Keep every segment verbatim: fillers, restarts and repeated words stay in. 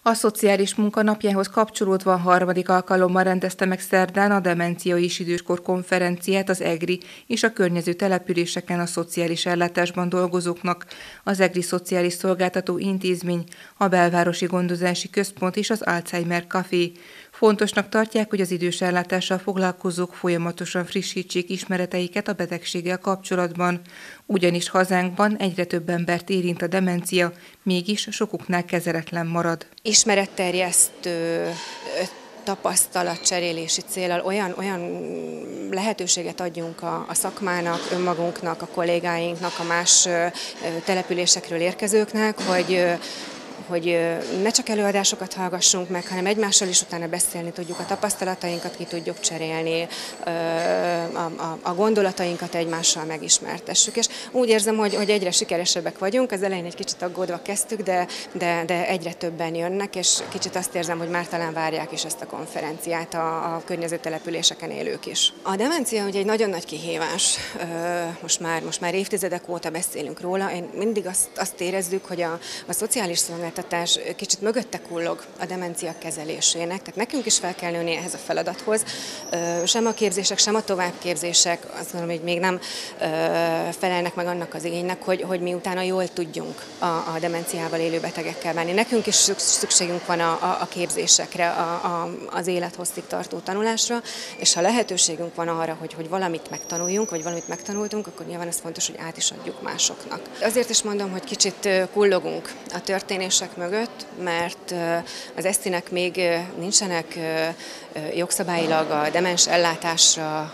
A szociális munka napjához kapcsolódva a harmadik alkalommal rendezte meg szerdán a Demencia és időskor konferenciát az EGRI és a környező településeken a szociális ellátásban dolgozóknak, az EGRI Szociális Szolgáltató Intézmény, a Belvárosi Gondozási Központ és az Alzheimer Café. Fontosnak tartják, hogy az idős ellátással foglalkozók folyamatosan frissítsék ismereteiket a betegséggel kapcsolatban, ugyanis hazánkban egyre több embert érint a demencia, mégis sokuknál kezeletlen marad. Ismeretterjesztő, tapasztalatcserélési céllal olyan, olyan lehetőséget adjunk a, a szakmának, önmagunknak, a kollégáinknak, a más településekről érkezőknek, hogy hogy ne csak előadásokat hallgassunk meg, hanem egymással is utána beszélni tudjuk, a tapasztalatainkat ki tudjuk cserélni, a, a, a gondolatainkat egymással megismertessük. És úgy érzem, hogy, hogy egyre sikeresebbek vagyunk, az elején egy kicsit aggódva kezdtük, de, de, de egyre többen jönnek, és kicsit azt érzem, hogy már talán várják is ezt a konferenciát a, a környező településeken élők is. A demencia ugye egy nagyon nagy kihívás, most már, most már évtizedek óta beszélünk róla, én mindig azt, azt érezzük, hogy a, a szociális szolgáltatás kicsit mögötte kullog a demencia kezelésének, tehát nekünk is fel kell nőni ehhez a feladathoz. Sem a képzések, sem a továbbképzések azt mondom, hogy még nem felelnek meg annak az igénynek, hogy, hogy mi utána jól tudjunk a, a demenciával élő betegekkel bánni. Nekünk is szükségünk van a, a, a képzésekre, a, a, az élethosszig tartó tanulásra, és ha lehetőségünk van arra, hogy, hogy valamit megtanuljunk, vagy valamit megtanultunk, akkor nyilván ez fontos, hogy át is adjuk másoknak. Azért is mondom, hogy kicsit kullogunk a történés mögött, mert az esztinek még nincsenek jogszabályilag a demens ellátásra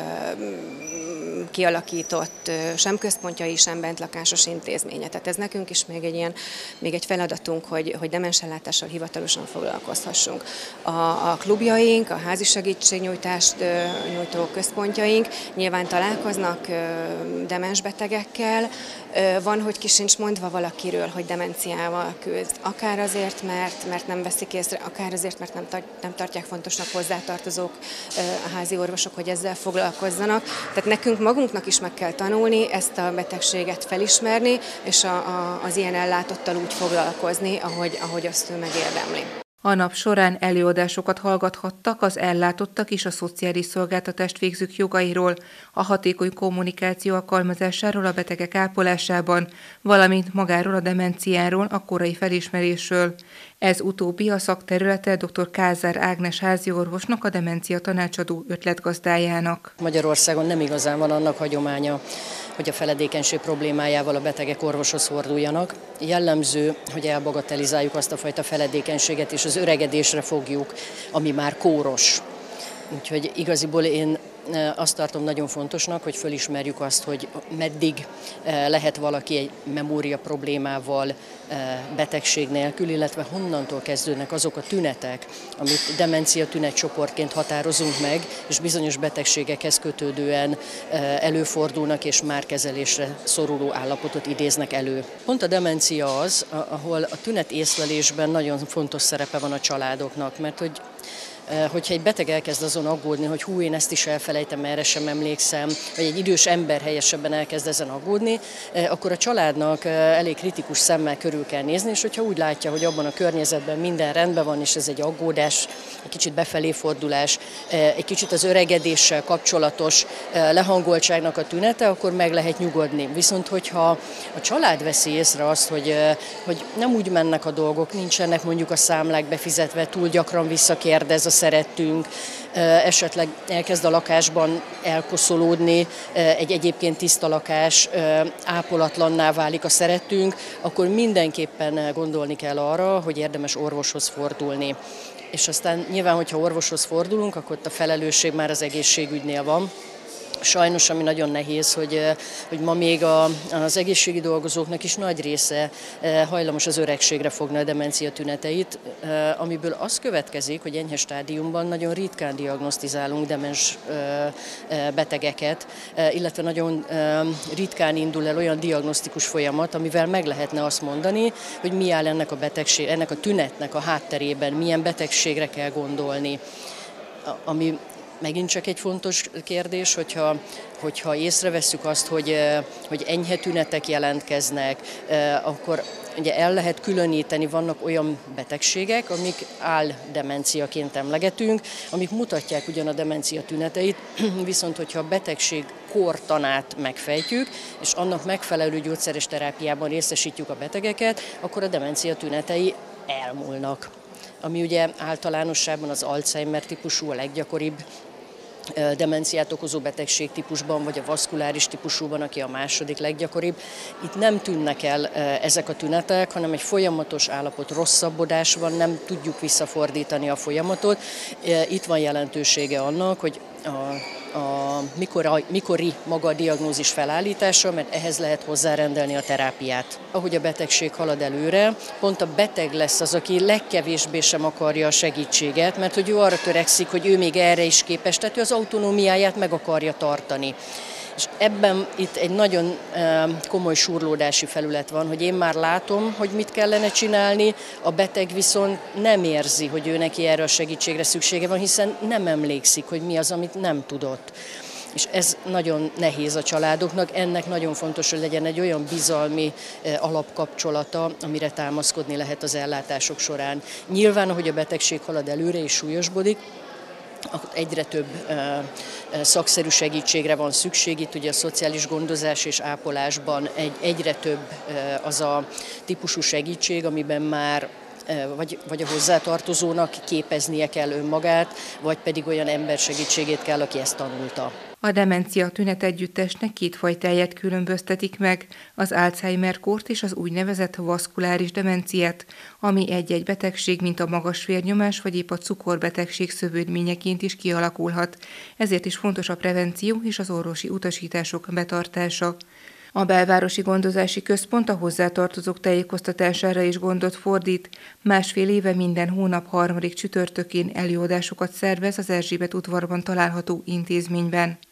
kialakított sem központjai, sem bentlakásos intézménye. Tehát ez nekünk is még egy ilyen, még egy feladatunk, hogy, hogy demens ellátással hivatalosan foglalkozhassunk. A, a klubjaink, a házi segítségnyújtást nyújtó központjaink nyilván találkoznak demens betegekkel. Van, hogy ki sincs mondva valakiről, hogy demenciával küzd. Akár azért, mert, mert nem veszik észre, akár azért, mert nem, tar- nem tartják fontosnak hozzátartozók, a házi orvosok, hogy ezzel foglalkozzanak. Tehát nekünk magunknak is meg kell tanulni ezt a betegséget felismerni, és a, a, az ilyen ellátottal úgy foglalkozni, ahogy, ahogy azt ő megérdemli. A nap során előadásokat hallgathattak az ellátottak és a szociális szolgáltatást végzők jogairól, a hatékony kommunikáció alkalmazásáról a betegek ápolásában, valamint magáról a demenciáról, a korai felismerésről. Ez utóbbi a szakterülete dr. Kázár Ágnes háziorvosnak, a demencia tanácsadó ötletgazdájának. Magyarországon nem igazán van annak hagyománya, hogy a feledékenység problémájával a betegek orvoshoz forduljanak. Jellemző, hogy elbagatelizáljuk azt a fajta feledékenységet, és az öregedésre fogjuk, ami már kóros. Úgyhogy igaziból én azt tartom nagyon fontosnak, hogy fölismerjük azt, hogy meddig lehet valaki egy memória problémával, betegség nélkül, illetve honnantól kezdődnek azok a tünetek, amit demencia tünetcsoportként határozunk meg, és bizonyos betegségekhez kötődően előfordulnak, és már kezelésre szoruló állapotot idéznek elő. Pont a demencia az, ahol a tünet észlelésben nagyon fontos szerepe van a családoknak, mert hogy hogyha egy beteg elkezd azon aggódni, hogy hú, én ezt is elfelejtem, erre sem emlékszem, vagy egy idős ember helyesebben elkezd ezen aggódni, akkor a családnak elég kritikus szemmel körül kell nézni, és hogyha úgy látja, hogy abban a környezetben minden rendben van, és ez egy aggódás, egy kicsit befelé fordulás, egy kicsit az öregedéssel kapcsolatos lehangoltságnak a tünete, akkor meg lehet nyugodni. Viszont hogyha a család veszi észre azt, hogy, hogy nem úgy mennek a dolgok, nincsenek mondjuk a számlák befizetve, túl gyakran visszakérdez a szerettünk, esetleg elkezd a lakásban elkoszolódni, egy egyébként tiszta lakás, ápolatlanná válik a szerettünk, akkor mindenképpen gondolni kell arra, hogy érdemes orvoshoz fordulni. És aztán nyilván, hogyha orvoshoz fordulunk, akkor ott a felelősség már az egészségügynél van. Sajnos, ami nagyon nehéz, hogy, hogy ma még a, az egészségi dolgozóknak is nagy része hajlamos az öregségre fogni a demencia tüneteit, amiből az következik, hogy enyhe stádiumban nagyon ritkán diagnosztizálunk demens betegeket, illetve nagyon ritkán indul el olyan diagnosztikus folyamat, amivel meg lehetne azt mondani, hogy mi áll ennek a betegség, ennek a tünetnek a hátterében, milyen betegségre kell gondolni, ami megint csak egy fontos kérdés, hogyha, hogyha észrevesszük azt, hogy, hogy enyhe tünetek jelentkeznek, akkor ugye el lehet különíteni, vannak olyan betegségek, amik áldemenciaként emlegetünk, amik mutatják ugyan a demencia tüneteit, viszont hogyha a betegség kortanát megfejtjük, és annak megfelelő gyógyszeres terápiában részesítjük a betegeket, akkor a demencia tünetei elmúlnak. Ami ugye általánosságban az Alzheimer típusú, a leggyakoribb demenciát okozó betegség típusban, vagy a vaszkuláris típusúban, aki a második leggyakoribb. Itt nem tűnnek el ezek a tünetek, hanem egy folyamatos állapot rosszabbodás van, nem tudjuk visszafordítani a folyamatot. Itt van jelentősége annak, hogy a, a mikor, mikori maga a diagnózis felállítása, mert ehhez lehet hozzárendelni a terápiát. Ahogy a betegség halad előre, pont a beteg lesz az, aki legkevésbé sem akarja a segítséget, mert hogy ő arra törekszik, hogy ő még erre is képes, tehát ő az autonómiáját meg akarja tartani. És ebben itt egy nagyon komoly súrlódási felület van, hogy én már látom, hogy mit kellene csinálni, a beteg viszont nem érzi, hogy ő neki erre a segítségre szüksége van, hiszen nem emlékszik, hogy mi az, amit nem tudott. És ez nagyon nehéz a családoknak, ennek nagyon fontos, hogy legyen egy olyan bizalmi alapkapcsolata, amire támaszkodni lehet az ellátások során. Nyilván, ahogy a betegség halad előre és súlyosbodik, egyre több szakszerű segítségre van szükség. Itt ugye a szociális gondozás és ápolásban egy, egyre több az a típusú segítség, amiben már vagy, vagy a hozzátartozónak képeznie kell önmagát, vagy pedig olyan ember segítségét kell, aki ezt tanulta. A demencia tünetegyüttesnek két fajtáját különböztetik meg, az Alzheimer-kórt és az úgynevezett vaszkuláris demenciát, ami egy-egy betegség, mint a magas vérnyomás vagy épp a cukorbetegség szövődményeként is kialakulhat. Ezért is fontos a prevenció és az orvosi utasítások betartása. A Belvárosi Gondozási Központ a hozzátartozók tájékoztatására is gondot fordít. Másfél éve minden hónap harmadik csütörtökén előadásokat szervez az Erzsébet udvarban található intézményben.